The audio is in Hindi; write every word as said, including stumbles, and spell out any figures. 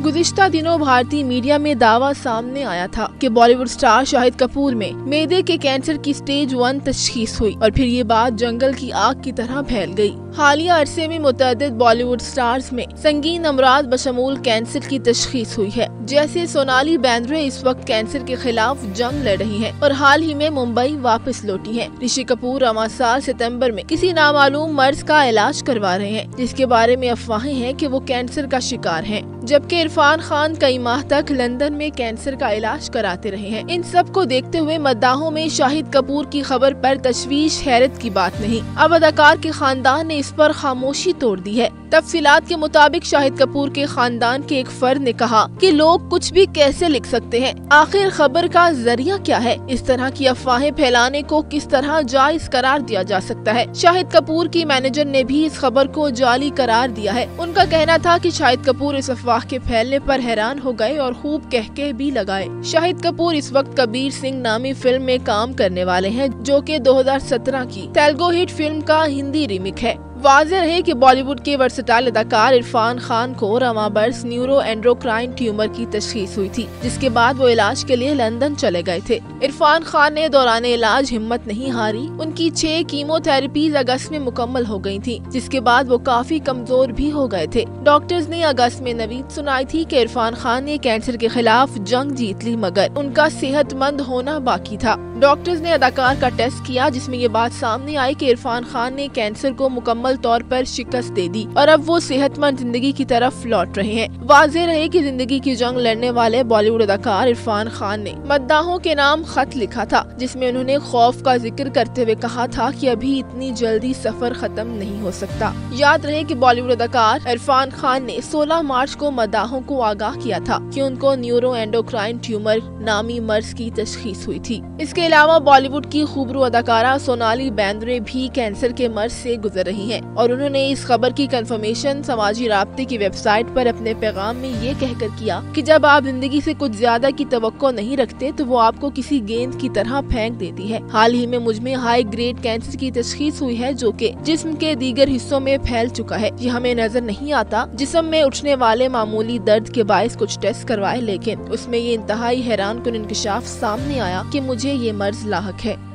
गुज़िश्ता दिनों भारतीय मीडिया में दावा सामने आया था कि बॉलीवुड स्टार शाहिद कपूर में मेदे के कैंसर की स्टेज वन तशखीस हुई और फिर ये बात जंगल की आग की तरह फैल गई। हालिया अरसे में मुतअद्दिद बॉलीवुड स्टार्स में संगीन अमराज बशमूल कैंसर की तशखीस हुई है। जैसे सोनाली बेंद्रे इस वक्त कैंसर के खिलाफ जंग लड़ रही हैं और हाल ही में मुंबई वापस लौटी हैं। ऋषि कपूर रवां साल सितंबर में किसी नामालूम मर्ज का इलाज करवा रहे हैं, जिसके बारे में अफवाहें हैं कि वो कैंसर का शिकार हैं, जबकि इरफान खान कई माह तक लंदन में कैंसर का इलाज कराते रहे हैं। इन सब को देखते हुए मद्दाहों में शाहिद कपूर की खबर पर तशवीश हैरत की बात नहीं। अब अदाकार के खानदान ने इस पर खामोशी तोड़ दी है। तफसीलात के मुताबिक शाहिद कपूर के खानदान के एक फर्द ने कहा कि लोग कुछ भी कैसे लिख सकते हैं, आखिर खबर का जरिया क्या है? इस तरह की अफवाहें फैलाने को किस तरह जायज करार दिया जा सकता है? शाहिद कपूर की मैनेजर ने भी इस खबर को जाली करार दिया है। उनका कहना था कि शाहिद कपूर इस अफवाह के फैलने पर हैरान हो गए और खूब कहके भी लगाए। शाहिद कपूर इस वक्त कबीर सिंह नामी फिल्म में काम करने वाले हैं, जो कि दो हज़ार सत्रह की तेलुगु हिट फिल्म का हिंदी रीमेक है। वाज़ेह है कि बॉलीवुड के वर्सटाइल अदाकार इरफान खान को रवां बरस न्यूरो एंडोक्राइन ट्यूमर की तशखीस हुई थी, जिसके बाद वो इलाज के लिए लंदन चले गए थे। इरफान खान ने दौरान इलाज हिम्मत नहीं हारी। उनकी छह कीमोथेरेपीज अगस्त में मुकम्मल हो गई थी, जिसके बाद वो काफी कमजोर भी हो गए थे। डॉक्टर्स ने अगस्त में नवीद सुनाई थी कि इरफान खान ने कैंसर के खिलाफ जंग जीत ली, मगर उनका सेहतमंद होना बाकी था। डॉक्टर्स ने अदाकार का टेस्ट किया, जिसमें ये बात सामने आई कि इरफान खान ने कैंसर को मुकम्मल तौर पर शिकस्त दे दी और अब वो सेहतमंद जिंदगी की तरफ लौट रहे हैं। वाज़ेह रहे कि जिंदगी की जंग लड़ने वाले बॉलीवुड अदाकार इरफान खान ने मद्दाहों के नाम खत लिखा था, जिसमें उन्होंने खौफ का जिक्र करते हुए कहा था कि अभी इतनी जल्दी सफर खत्म नहीं हो सकता। याद रहे कि बॉलीवुड अदाकार इरफान खान ने सोलह मार्च को मद्दाहों को आगाह किया था कि उनको न्यूरो एंडोक्राइन ट्यूमर नामी मर्ज की तशखीस हुई थी। इसके अलावा बॉलीवुड की खूबरू अदाकारा सोनाली बेंद्रे भी कैंसर के मर्ज से गुजर रही हैं और उन्होंने इस खबर की कंफर्मेशन समाजी राब्ते की वेबसाइट पर अपने पैगाम में ये कहकर किया कि जब आप जिंदगी से कुछ ज्यादा की तवक्को नहीं रखते तो वो आपको किसी गेंद की तरह फेंक देती है। हाल ही में मुझ में हाई ग्रेड कैंसर की तशखीस हुई है, जो कि जिस्म के दीगर हिस्सों में फैल चुका है। ये हमें नजर नहीं आता। जिस्म में उठने वाले मामूली दर्द के बायस कुछ टेस्ट करवाए, लेकिन उसमें ये इंतहाई हैरानकुन इंकशाफ सामने आया कि मुझे ये मर्ज लाहक है।